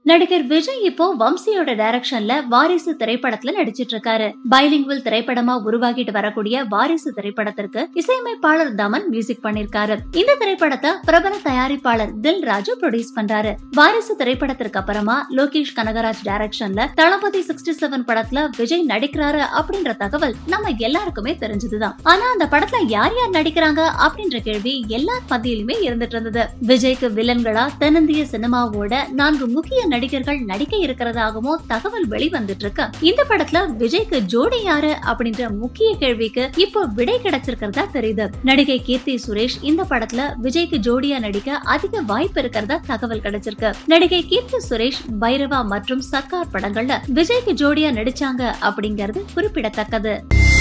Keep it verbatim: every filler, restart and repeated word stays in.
நடிகர் விஜய் இப்போ வம்சியோட டைரக்ஷன்ல வாரிசு திரைப்படத்துல நடிச்சிட்டு இருக்காரு. பைலிங்குவல் திரைப்படமா உருவாகிட்டு வரக்கூடிய வாரிசு திரைப்படத்திற்கு இசையமைப்பாளர் தமன் மியூசிக் பண்ணிருக்காரு. இந்த திரைப்படத்தை பிரபல தயாரிப்பாளர் தில் ராஜு ப்ரொடியூஸ் பண்றாரு. வாரிசு திரைப்படத்திற்கு அப்புறமா லோகேஷ் கனகராஜ் டைரக்ஷன்ல தளபதி அறுபத்தி ஏழு படத்துல விஜய் நடிக்கிறாரு அப்படின்ற தகவல் நம்ம எல்லாருக்குமே தெரிஞ்சதுதான். ஆனா அந்த படத்துல யார் யார் நடிக்கிறாங்க அப்படின்ற கேள்வி எல்லார் மத்தியிலுமே இருந்துட்டு இருந்தது. விஜய்க்கு வில்லன்களா தென்னிந்திய சினிமாவோட நான்கு முக்கிய நடிகர்கள் நடிக்க இருக்கிறதாகவும் தகவல் வெளிவந்துட்டு இருக்கு. இந்த படத்துல விஜய்க்கு ஜோடி யாரு அப்படின்ற முக்கிய கேள்விக்கு இப்போ விடை கிடைச்சிருக்கிறதா தெரியுது. நடிகை கீர்த்தி சுரேஷ் இந்த படத்துல விஜய்க்கு ஜோடியா நடிக்க அதிக வாய்ப்பு இருக்கிறதா தகவல் கிடைச்சிருக்கு. நடிகை கீர்த்தி சுரேஷ் பைரவா மற்றும் சர்க்கார் படங்கள்ல விஜய்க்கு ஜோடியா நடிச்சாங்க அப்படிங்கிறது குறிப்பிடத்தக்கது.